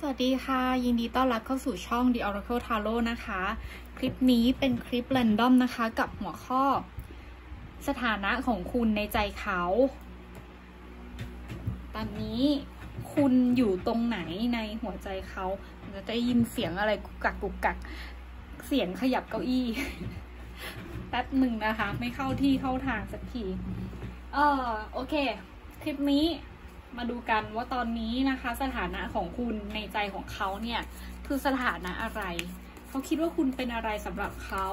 สวัสดีค่ะยินดีต้อนรับเข้าสู่ช่อง The Oracle Tarot นะคะคลิปนี้เป็นคลิปแรนดอมนะคะกับหัวข้อสถานะของคุณในใจเขาตอนนี้คุณอยู่ตรงไหนในหัวใจเขาจะได้ยินเสียงอะไรกุกกักกุกกักเสียงขยับเก้าอี้ แป๊บหนึ่งนะคะไม่เข้าที่เข้าทางสักทีโอเคคลิปนี้มาดูกันว่าตอนนี้นะคะสถานะของคุณในใจของเขาเนี่ยคือสถานะอะไรเขาคิดว่าคุณเป็นอะไรสำหรับเขา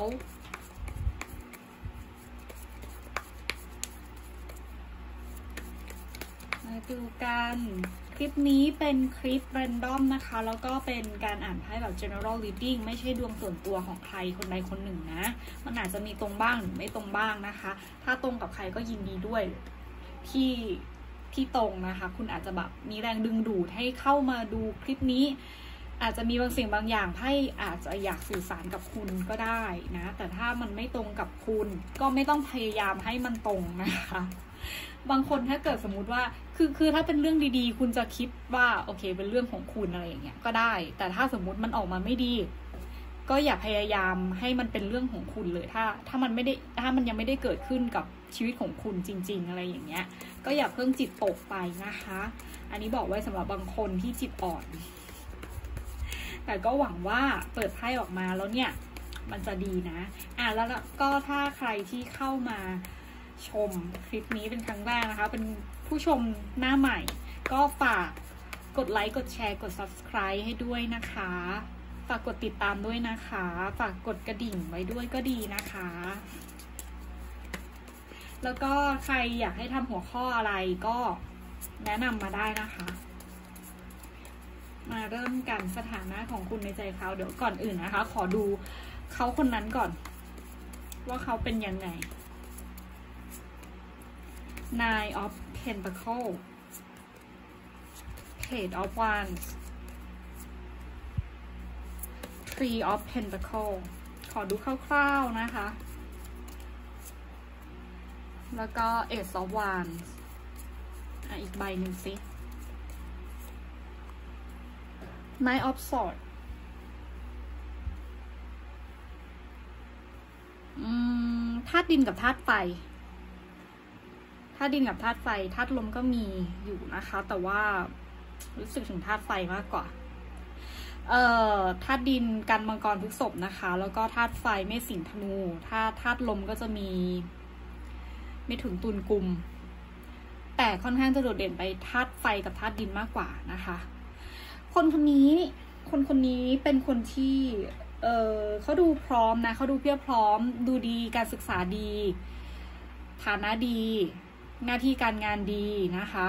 มาดูกันคลิปนี้เป็นคลิปแรนดอมนะคะแล้วก็เป็นการอ่านไพ่แบบ general reading ไม่ใช่ดวงส่วนตัวของใครคนใดคนหนึ่งนะมันอาจจะมีตรงบ้างหรือไม่ตรงบ้างนะคะถ้าตรงกับใครก็ยินดีด้วยที่ตรงนะคะคุณอาจจะแบบมีแรงดึงดูดให้เข้ามาดูคลิปนี้อาจจะมีบางสิ่งบางอย่างให้อาจจะอยากสื่อสารกับคุณก็ได้นะแต่ถ้ามันไม่ตรงกับคุณก็ไม่ต้องพยายามให้มันตรงนะคะบางคนถ้าเกิดสมมุติว่าคือถ้าเป็นเรื่องดีๆคุณจะคิดว่าโอเคเป็นเรื่องของคุณอะไรอย่างเงี้ยก็ได้แต่ถ้าสมมุติมันออกมาไม่ดีก็อย่าพยายามให้มันเป็นเรื่องของคุณเลยถ้ามันยังไม่ได้เกิดขึ้นกับชีวิตของคุณจริงๆอะไรอย่างเงี้ยก็อย่าเพิ่งจิตตกไปนะคะอันนี้บอกไว้สำหรับบางคนที่จิตอ่อนแต่ก็หวังว่าเปิดไพ่ออกมาแล้วเนี่ยมันจะดีนะแล้วก็ถ้าใครที่เข้ามาชมคลิปนี้เป็นครั้งแรกนะคะเป็นผู้ชมหน้าใหม่ก็ฝากกดไลค์กดแชร์กด Subscribe ให้ด้วยนะคะฝากกดติดตามด้วยนะคะฝากกดกระดิ่งไว้ด้วยก็ดีนะคะแล้วก็ใครอยากให้ทำหัวข้ออะไรก็แนะนำมาได้นะคะมาเริ่มกันสถานะของคุณในใจเขาเดี๋ยวก่อนอื่นนะคะขอดูเขาคนนั้นก่อนว่าเขาเป็นยังไง Nine of Pentacles Page of Wands Three of Pentacles ขอดูคร่าวๆนะคะแล้วก็ Ace of Wands อีกใบหนึ่งสิ Knight of Swords ธาตุดินกับธาตุไฟธาตุดินกับธาตุไฟธาตุลมก็มีอยู่นะคะแต่ว่ารู้สึกถึงธาตุไฟมากกว่าธาตุดินกันมังกรพฤษภนะคะแล้วก็ธาตุไฟเมษสิงห์ธนูธาตุลมก็จะมีไม่ถึงตุลกุมแต่ค่อนข้างจะโดดเด่นไปธาตุไฟกับธาตุดินมากกว่านะคะคนคนนี้เป็นคนที่เขาดูพร้อมนะเขาดูเพียบพร้อมดูดีการศึกษาดีฐานะดีหน้าที่การงานดีนะคะ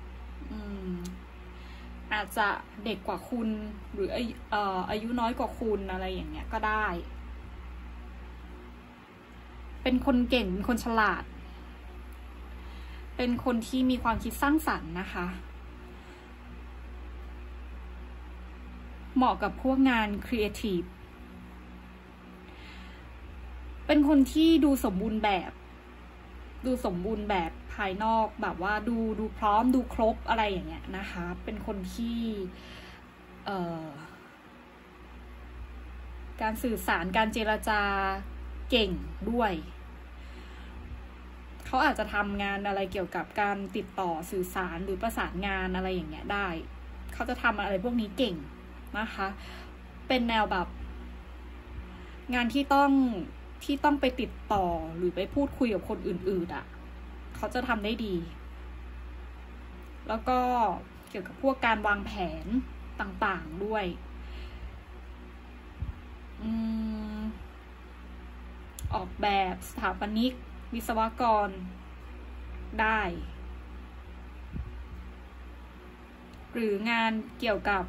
อาจจะเด็กกว่าคุณหรืออายุน้อยกว่าคุณอะไรอย่างเงี้ยก็ได้เป็นคนเก่งเป็นคนฉลาดเป็นคนที่มีความคิดสร้างสรรค์นะคะเหมาะกับพวกงานครีเอทีฟเป็นคนที่ดูสมบูรณ์แบบภายนอกแบบว่าดูพร้อมดูครบอะไรอย่างเงี้ยนะคะเป็นคนที่การสื่อสารการเจรจาเก่งด้วยเขาอาจจะทำงานอะไรเกี่ยวกับการติดต่อสื่อสารหรือประสานงานอะไรอย่างเงี้ยได้เขาจะทำอะไรพวกนี้เก่งนะคะเป็นแนวแบบงานที่ต้องไปติดต่อหรือไปพูดคุยกับคนอื่นๆเขาจะทำได้ดีแล้วก็เกี่ยวกับพวกการวางแผนต่างๆด้วยออกแบบสถาปนิกวิศวกรได้หรืองานเกี่ยวกับ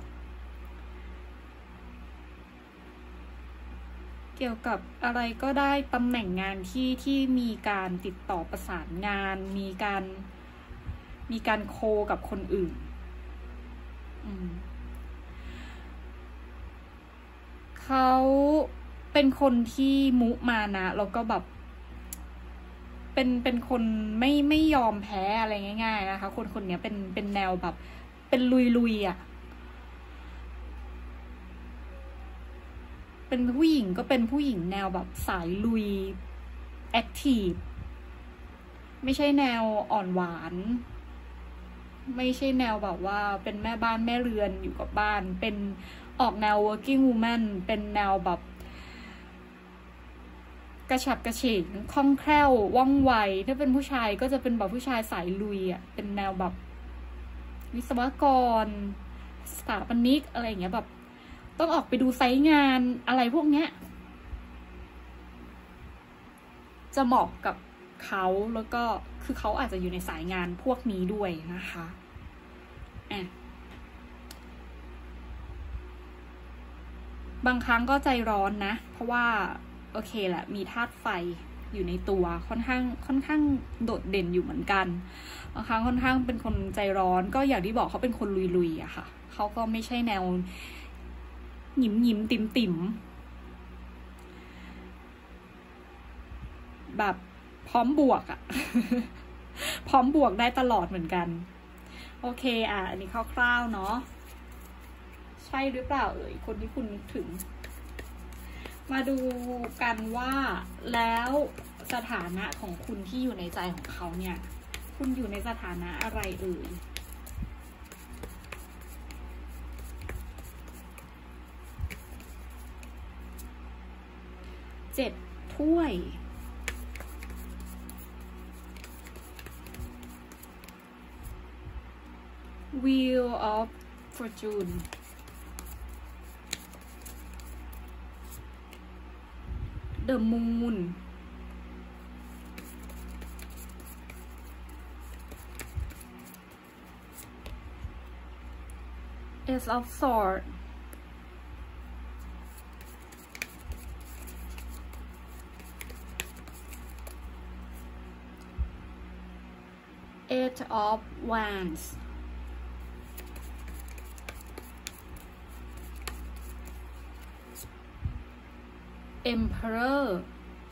อะไรก็ได้ตำแหน่งงานที่มีการติดต่อประสานงานมีการโคกับคนอื่นเขาเป็นคนที่มุมานะแล้วก็แบบเป็นคนไม่ยอมแพ้อะไรง่ายๆนะคะคนนี้เป็นแนวแบบเป็นลุยๆเป็นผู้หญิงก็เป็นผู้หญิงแนวแบบสายลุยแอคทีฟไม่ใช่แนวอ่อนหวานไม่ใช่แนวแบบว่าเป็นแม่บ้านแม่เรือนอยู่กับบ้านเป็นออกแนว working woman เป็นแนวแบบกระฉับกระเฉงคล่องแคล่วว่องไวถ้าเป็นผู้ชายก็จะเป็นแบบผู้ชายสายลุยอ่ะเป็นแนวแบบวิศวกรสถาปนิกอะไรอย่างเงี้ยแบบต้องออกไปดูไซต์งานอะไรพวกเนี้ยจะเหมาะกับเขาแล้วก็คือเขาอาจจะอยู่ในสายงานพวกนี้ด้วยนะคะบางครั้งก็ใจร้อนนะเพราะว่าโอเคแหละมีธาตุไฟอยู่ในตัวค่อนข้างโดดเด่นอยู่เหมือนกันบางครั้งค่อนข้างเป็นคนใจร้อนก็อย่างที่บอกเขาเป็นคนลุยๆอะค่ะเขาก็ไม่ใช่แนวหยิมติ่มแบบพร้อมบวกอะ พร้อมบวกได้ตลอดเหมือนกันโอเคอันนี้คร่าวๆเนาะใช่หรือเปล่าคนที่คุณนึกถึงมาดูกันว่าแล้วสถานะของคุณที่อยู่ในใจของเขาเนี่ยคุณอยู่ในสถานะอะไร7 ถ้วย Wheel of Fortune The Moon Ace of Swords Eight of Wands Emperor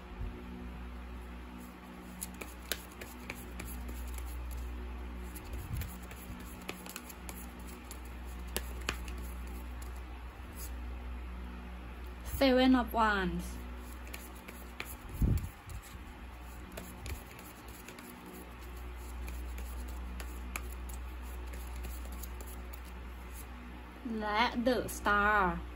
Seven of Wandsและ The Star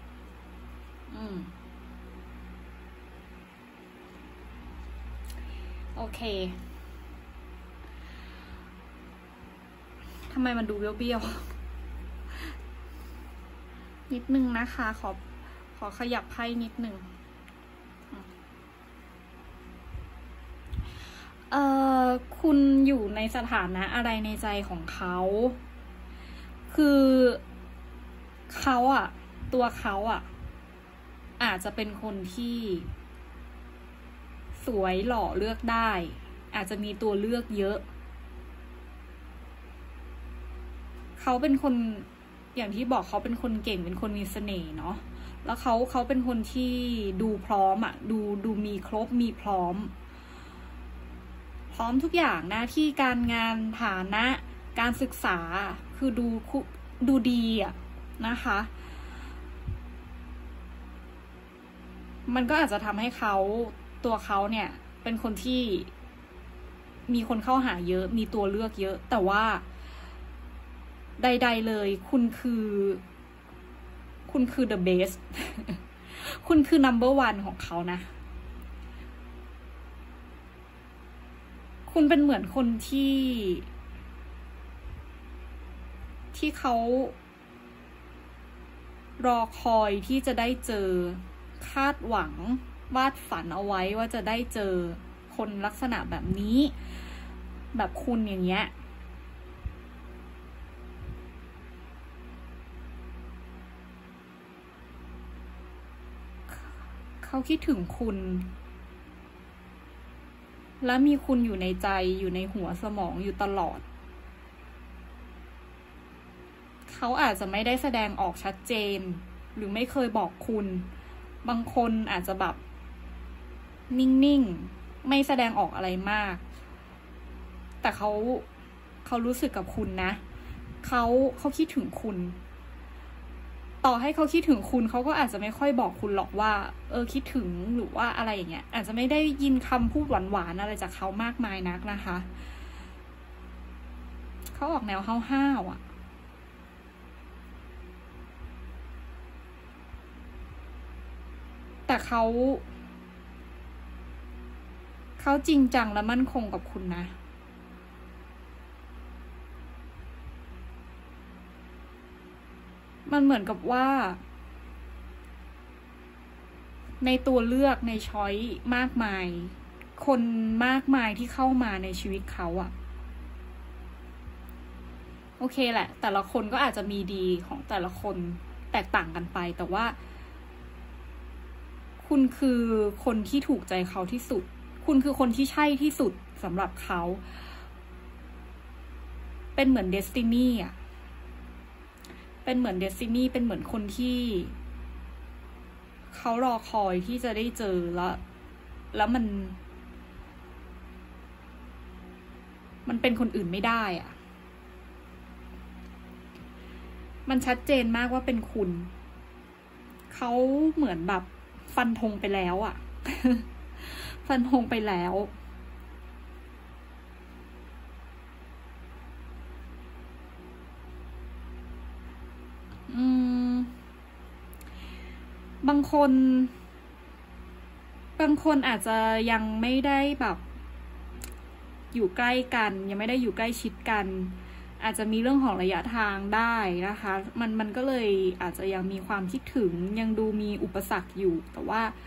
โอเคทำไมมันดูเบี้ยวๆนิดนึงนะคะขอขยับไพ่นิดนึงคุณอยู่ในสถานะอะไรในใจของเขาคือเขาตัวเขาอาจจะเป็นคนที่สวยหล่อเลือกได้อาจจะมีตัวเลือกเยอะเขาเป็นคนอย่างที่บอกเขาเป็นคนเก่งเป็นคนมีเสน่ห์เนาะแล้วเขาเป็นคนที่ดูพร้อมดูมีครบมีพร้อมทุกอย่างหน้าที่การงานฐานะการศึกษาคือดูดีนะคะมันก็อาจจะทำให้ตัวเขาเนี่ยเป็นคนที่มีคนเข้าหาเยอะมีตัวเลือกเยอะแต่ว่าใดๆเลยคุณคือ the best คุณคือ number one ของเขานะคุณเป็นเหมือนคนที่เขารอคอยที่จะได้เจอคาดหวังวาดฝันเอาไว้ว่าจะได้เจอคนลักษณะแบบนี้แบบคุณอย่างเงี้ยเขาคิดถึงคุณและมีคุณอยู่ในใจอยู่ในหัวสมองอยู่ตลอดเขาอาจจะไม่ได้แสดงออกชัดเจนหรือไม่เคยบอกคุณบางคนอาจจะแบบนิ่งๆไม่แสดงออกอะไรมากแต่เขารู้สึกกับคุณนะเขาคิดถึงคุณต่อให้เขาคิดถึงคุณเขาก็อาจจะไม่ค่อยบอกคุณหรอกว่าคิดถึงหรือว่าอะไรอย่างเงี้ยอาจจะไม่ได้ยินคำพูดหวานๆอะไรจากเขามากมายนักนะคะเขาออกแนวห้าวๆอ่ะแต่เขาจริงจังและมั่นคงกับคุณนะมันเหมือนกับว่าในตัวเลือกในช้อยมากมายคนมากมายที่เข้ามาในชีวิตเขาอะโอเคแหละแต่ละคนก็อาจจะมีดีของแต่ละคนแตกต่างกันไปแต่ว่าคุณคือคนที่ถูกใจเขาที่สุดคุณคือคนที่ใช่ที่สุดสำหรับเขาเป็นเหมือนเดสตินีอะเป็นเหมือนเดสตินีเป็นเหมือนคนที่เขารอคอยที่จะได้เจอแล้วมันเป็นคนอื่นไม่ได้อะมันชัดเจนมากว่าเป็นคุณเขาเหมือนแบบฟันธงไปแล้วอะ ฟันธงไปแล้วบางคนอาจจะยังไม่ได้แบบอยู่ใกล้กันยังไม่ได้อยู่ใกล้ชิดกันอาจจะมีเรื่องของระยะทางได้นะคะมันก็เลยอาจจะยังมีความคิดถึงยังดูมีอุปสรรคอยู่แต่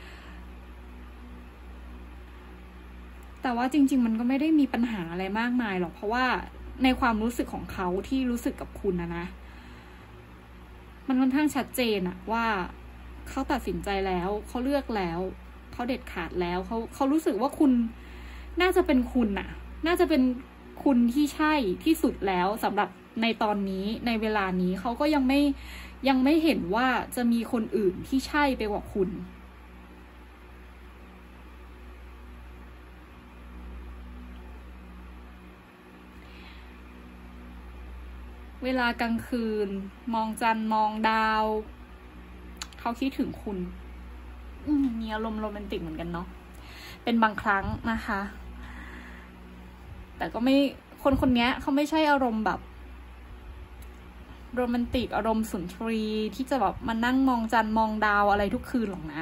ว่าจริงๆมันก็ไม่ได้มีปัญหาอะไรมากมายหรอกเพราะว่าในความรู้สึกของเขาที่รู้สึกกับคุณนะมันค่อนข้างชัดเจนอะว่าเขาตัดสินใจแล้วเขาเลือกแล้วเขาเด็ดขาดแล้วเขารู้สึกว่าคุณน่าจะเป็นคุณน่ะน่าจะเป็นคุณที่ใช่ที่สุดแล้วสำหรับในตอนนี้ในเวลานี้เขาก็ยังไม่เห็นว่าจะมีคนอื่นที่ใช่ไปกว่าคุณเวลากลางคืนมองจันทร์มองดาวเขาคิดถึงคุณมีอารมณ์โรแมนติกเหมือนกันเนาะเป็นบางครั้งนะคะแต่ก็ไม่คนนี้เขาไม่ใช่อารมณ์แบบโรแมนติกอารมณ์สุนทรีที่จะแบบมานั่งมองจันทร์มองดาวอะไรทุกคืนหรอกนะ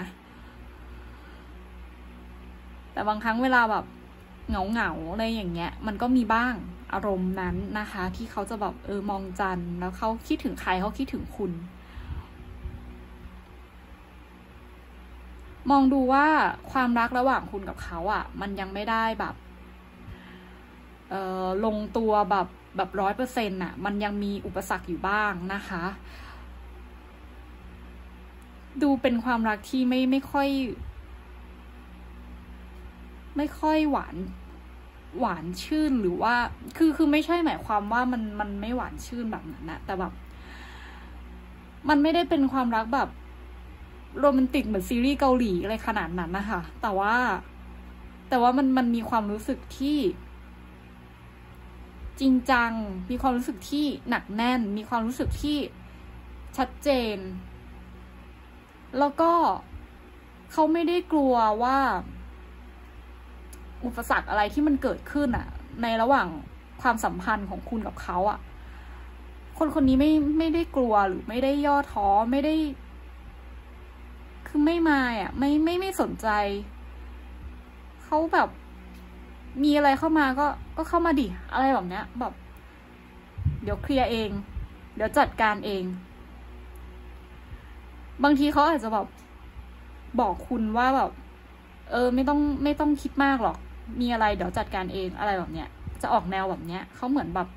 แต่บางครั้งเวลาแบบเหงาอะไรอย่างเงี้ยมันก็มีบ้างอารมณ์นั้นนะคะที่เขาจะแบบมองจันทร์แล้วเขาคิดถึงใครเขาคิดถึงคุณมองดูว่าความรักระหว่างคุณกับเขาอ่ะมันยังไม่ได้แบบลงตัวแบบ100%อ่ะมันยังมีอุปสรรคอยู่บ้างนะคะดูเป็นความรักที่ไม่ค่อยหวานชื่นหรือว่าคือไม่ใช่หมายความว่ามันไม่หวานชื่นแบบนั้นนะแต่แบบมันไม่ได้เป็นความรักแบบโรแมนติกเหมือนซีรีส์เกาหลีอะไรขนาดนั้นนะคะแต่ว่ามันมีความรู้สึกที่จริงจังมีความรู้สึกที่หนักแน่นมีความรู้สึกที่ชัดเจนแล้วก็เขาไม่ได้กลัวว่าอุปสรรคอะไรที่มันเกิดขึ้นอ่ะในระหว่างความสัมพันธ์ของคุณกับเขาอ่ะคนนี้ไม่ได้กลัวหรือไม่ได้ย่อท้อไม่ได้คือไม่มาอ่ะไม่สนใจเขาแบบมีอะไรเข้ามาก็เข้ามาดิอะไรแบบเนี้ยแบบเดี๋ยวเคลียร์เองเดี๋ยวจัดการเองบางทีเขาอาจจะแบบบอกคุณว่าแบบไม่ต้องคิดมากหรอกมีอะไรเดี๋ยวจัดการเองอะไรแบบเนี้ยจะออกแนวแบบเนี้ยเขาเหมือนแบบ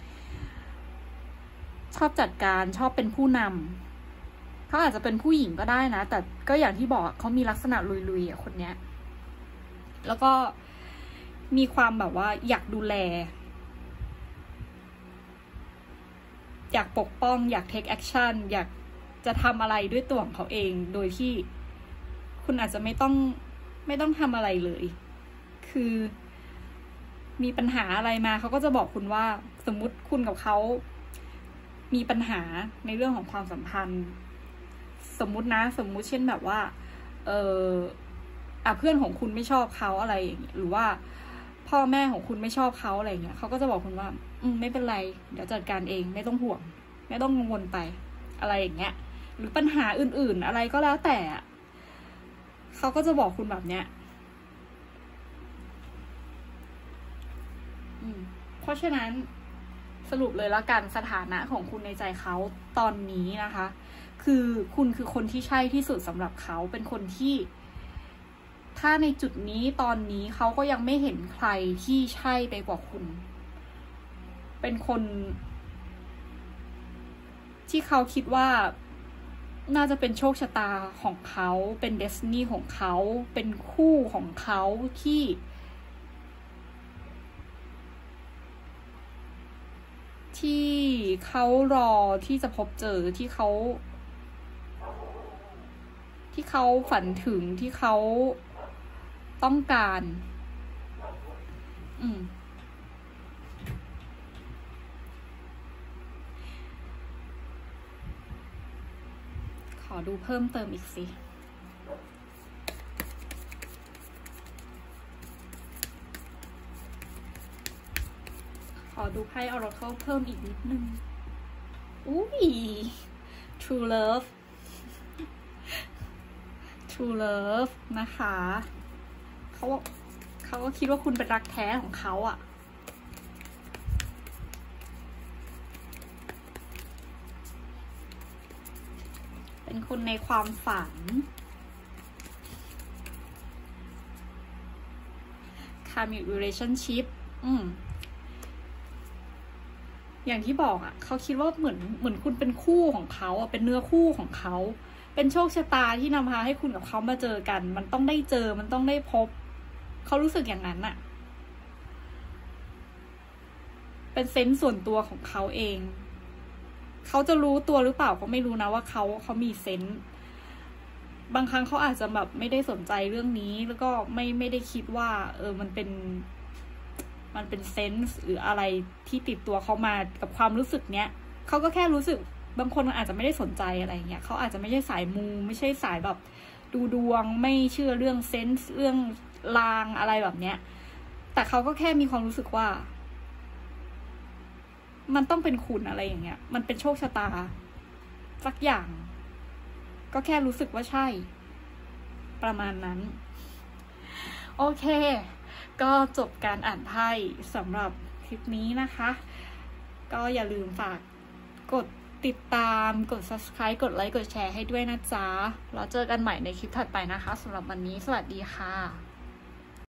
ชอบจัดการชอบเป็นผู้นำเขาอาจจะเป็นผู้หญิงก็ได้นะแต่ก็อย่างที่บอกเขามีลักษณะลุยๆอ่ะคนเนี้ยแล้วก็มีความแบบว่าอยากดูแลอยากปกป้องอยาก take action อยากจะทำอะไรด้วยตัวของเขาเองโดยที่คุณอาจจะไม่ต้องทำอะไรเลยคือมีปัญหาอะไรมาเขาก็จะบอกคุณว่าสมมุติคุณกับเขามีปัญหาในเรื่องของความสัมพันธ์สมมุติเช่นแบบว่าเพื่อนของคุณไม่ชอบเขาอะไรอย่างเงี้ยหรือว่าพ่อแม่ของคุณไม่ชอบเขาอะไรเงี้ยเขาก็จะบอกคุณว่าไม่เป็นไรเดี๋ยวจัดการเองไม่ต้องห่วงไม่ต้องกังวลไปอะไรอย่างเงี้ยหรือปัญหาอื่นๆอะไรก็แล้วแต่เขาก็จะบอกคุณแบบเนี้ยเพราะฉะนั้นสรุปเลยละกันสถานะของคุณในใจเขาตอนนี้นะคะคือคุณคือคนที่ใช่ที่สุดสำหรับเขาเป็นคนที่ถ้าในจุดนี้ตอนนี้เขาก็ยังไม่เห็นใครที่ใช่ไปกว่าคุณเป็นคนที่เขาคิดว่าน่าจะเป็นโชคชะตาของเขาเป็นเดสตินีของเขาเป็นคู่ของเขาที่เขารอที่จะพบเจอที่เขาฝันถึงที่เขาต้องการขอดูเพิ่มเติมอีกสิขอดูไพ่ Oracle เพิ่มอีกนิดนึงอุ้ย True Love True Love นะคะเขาก็คิดว่าคุณเป็นรักแท้ของเขาอ่ะเป็นคุณในความฝัน Karmic Relationship อย่างที่บอกอ่ะเขาคิดว่าเหมือนคุณเป็นคู่ของเขาอ่ะเป็นเนื้อคู่ของเขาเป็นโชคชะตาที่นำพาให้คุณกับเขามาเจอกันมันต้องได้เจอมันต้องได้พบเขารู้สึกอย่างนั้นอ่ะเป็นเซนส์ส่วนตัวของเขาเองเขาจะรู้ตัวหรือเปล่าก็ไม่รู้นะว่าเขามีเซนส์บางครั้งเขาอาจจะแบบไม่ได้สนใจเรื่องนี้แล้วก็ไม่ได้คิดว่ามันเป็นเซนส์หรืออะไรที่ติดตัวเขามากับความรู้สึกเนี้ยเขาก็แค่รู้สึกบางคนอาจจะไม่ได้สนใจอะไรเงี้ยเขาอาจจะไม่ใช่สายมูไม่ใช่สายแบบดูดวงไม่เชื่อเรื่องเซนส์เรื่องลางอะไรแบบเนี้ยแต่เขาก็แค่มีความรู้สึกว่ามันต้องเป็นคุณอะไรอย่างเงี้ยมันเป็นโชคชะตาสักอย่างก็แค่รู้สึกว่าใช่ประมาณนั้นโอเคก็จบการอ่านไพ่สำหรับคลิปนี้นะคะก็อย่าลืมฝากกดติดตามกด subscribe กดไลค์กดแชร์ให้ด้วยนะจ๊ะแล้วเจอกันใหม่ในคลิปถัดไปนะคะสำหรับวันนี้สวัสดีค่ะ